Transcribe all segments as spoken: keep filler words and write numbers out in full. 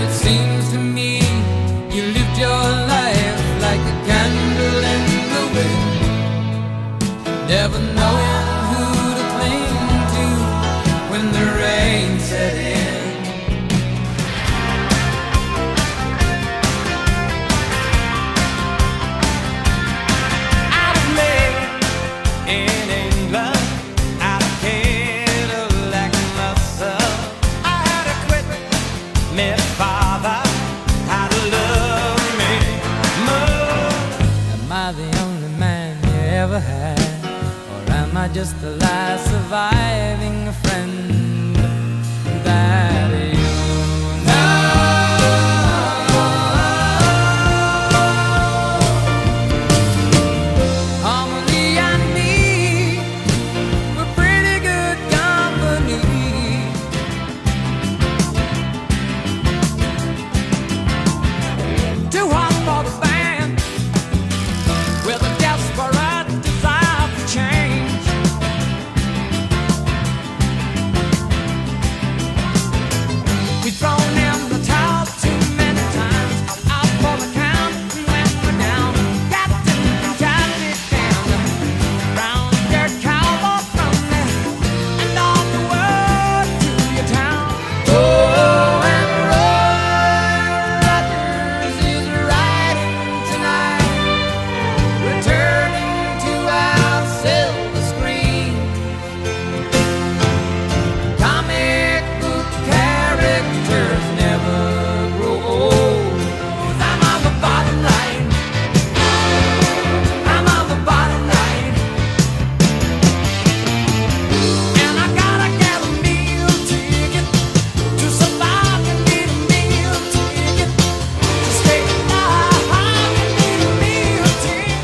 it seems to me you lived your life like a candle in the wind, never knowing who to cling to when the rain set in. Had, or am I just the last surviving friend that you know? Harmony and me were pretty good company. Too hot for the band with a desperate change. We've thrown in the towel too many times, out for the count when we're down. Captain, Captain, down, brown dirt cowboy from me, and all the word to your town. Oh, and Roy Rogers is riding tonight, returning to our silver screen. Comic book characters never grow old. I'm on the bottom line. I'm on the bottom line. And I gotta get a meal ticket to survive. You need a meal ticket to stay alive. You need a meal ticket.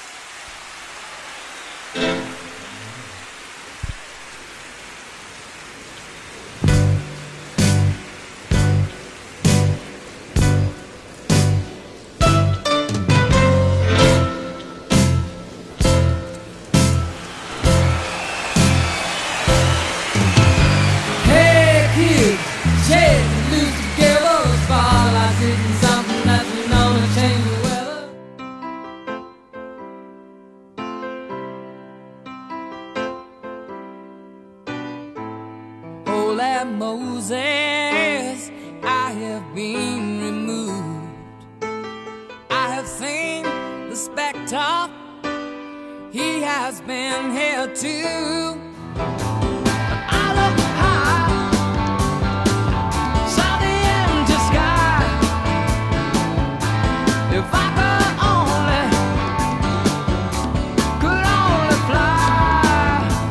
Hey kids, shake and loose together, spotlight hitting something that's known to change the weather. Holy Moses, I have been removed. I have seen the spectre, he has been here too. I look high, saw the empty sky. If I could only, could only fly,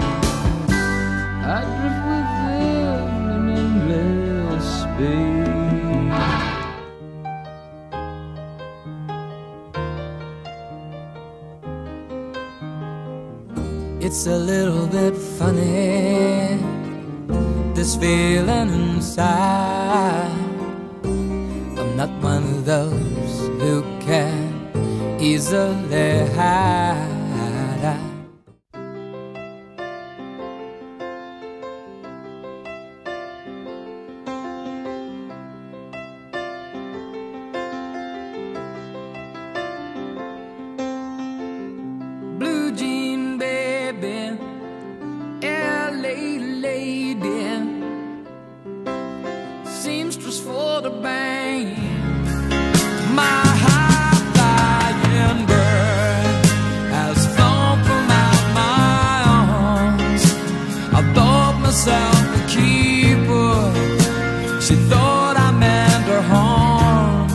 I'd drift within an endless space. It's a little bit funny, this feeling inside. I'm not one of those who can easily hide. Blue jean baby, L A lady, seamstress for the band. My high-flying bird has flown from out my arms. I thought myself a keeper, she thought I meant her harm.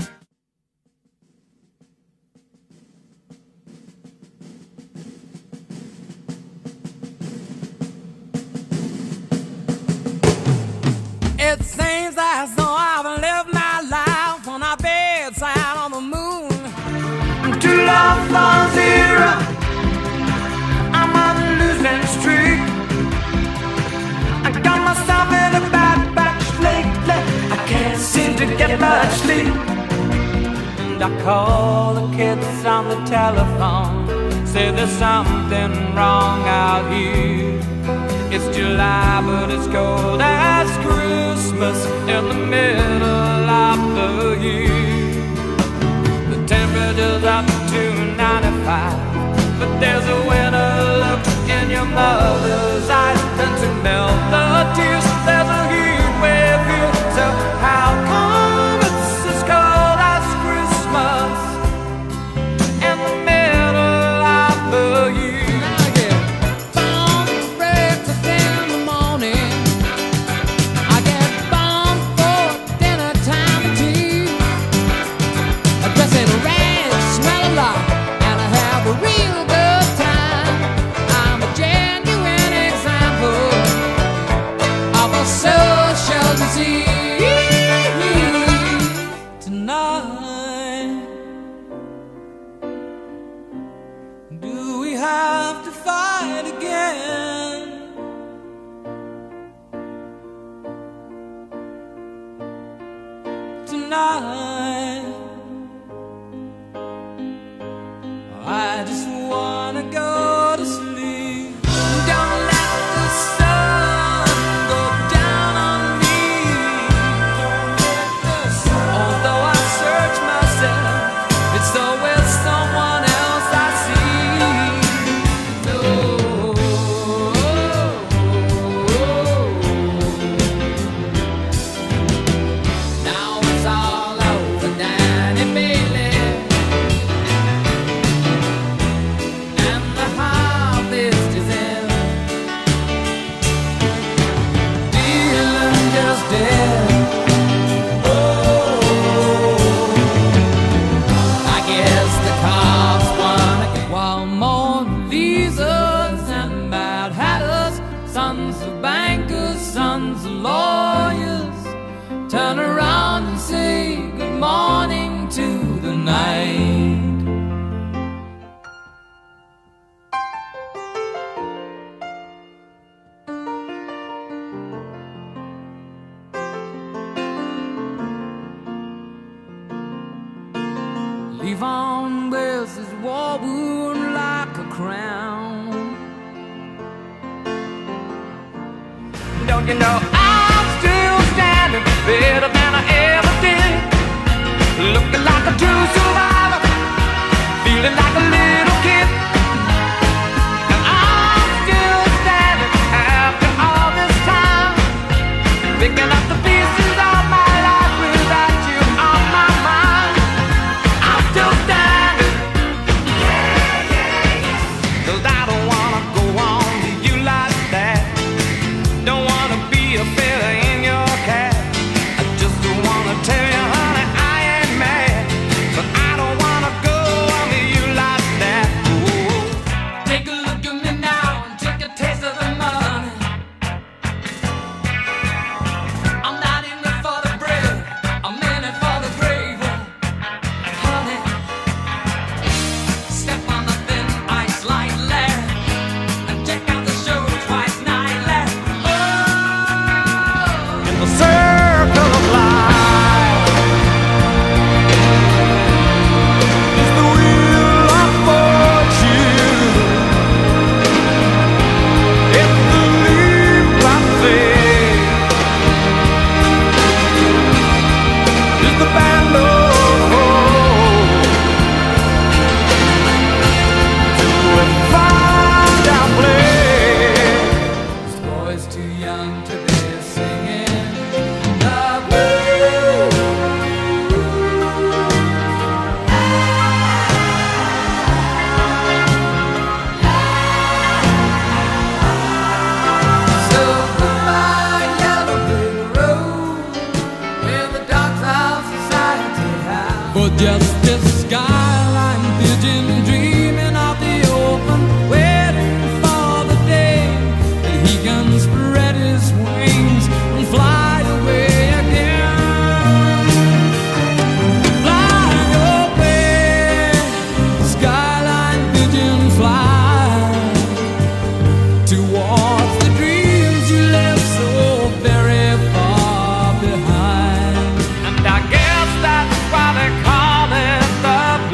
It seems as though I've lived my life on our bedside on the moon. I'm too long for zero, I'm on a losing streak. I got myself in a bad batch lately, I can't seem to get much sleep. And I call the kids on the telephone, say there's something wrong out here. It's July, but it's cold as Christmas in the middle of just up to ninety-five. But there's a winter look in your mother's eyes, and to melt the tears, there's a heat wave here. So how come it's as cold as Christmas in the middle of the year? I get bombed for breakfast in the morning, I get bombed for dinner time and tea. I dress in rags, smell a lot, and I have a real good time. I'm a genuine example of a social disease. Tonight, do we have to fight again? Tonight, I just wanna go to sleep. Don't let the sun go down on me. Although I search myself, it's always someone else I see. No. Now it's all over, Danny Bailey, and the harvest is in. Dylan just dead. I guess the cops won again. While Mona Lisas and Mad Hatters, sons of bankers, sons of lawyers, turn around and say good morning to the night. Levon wears his war wound like a crown. Don't you know I'm still standing better than I ever did, looking like a true survivor, feeling like a little kid. And I'm still standing after all this time, picking up the pieces of my life without you on my mind. I'm still standing, 'cause I don't wanna go on to you like that. Don't wanna be a feather in your cap. I just wanna tell you, honey, I ain't mad, but I don't wanna go on to you like that. Ooh. Take a look at me now and take a taste of the money. I'm not in it for the bread, I'm in it for the gravy, honey. Step on the thin ice lightly and check out the show twice nightly. Oh, in the circle of life is the wheel of fortune. It's the leap I take, is the band of hope. To a find our place. This boy's too young to be singing the blues. So goodbye, yellow brick road, where the dogs of society have. For just this skyline pigeon dreaming of the open, waiting for the day that he can spread his wings and fly away again. Fly away, skyline pigeon, fly towards the dreams you left so very far behind. And I guess that's why they call it the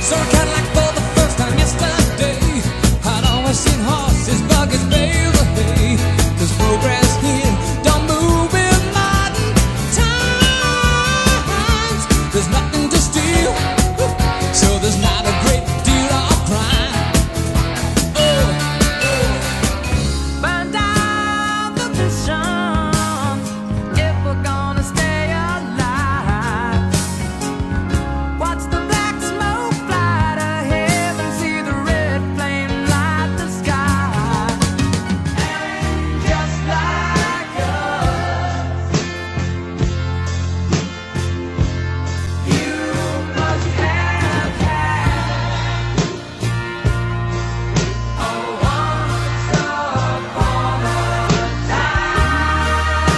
Saw a Cadillac for the first time yesterday. I'd always seen horses, buggies, bales of hay. 'Cause progress here don't move with modern times. There's nothing to steal, so there's not a great deal of crime. Oh, oh. Burn down the vision if we're gonna stay alive. Watch the black smoke fly to heaven, see the red flame light the sky. And just like us, you must have had a once upon a time.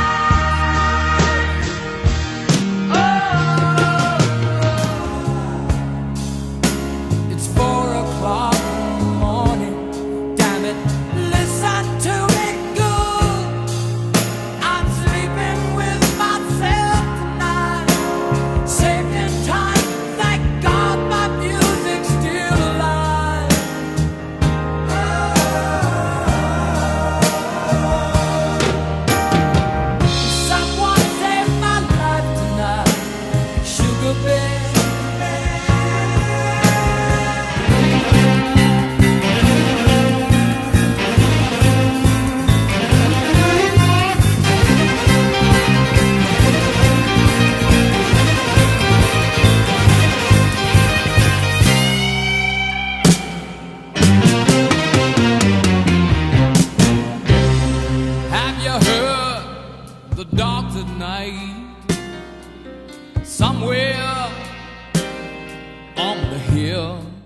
Oh, it's four o'clock in the morning. Damn it, listen to me good. I'm sleeping with myself tonight, saving time. Thank God my music's still alive. Someone saved my life tonight, sugar bear. Have you heard the dog tonight? Somewhere on the hill,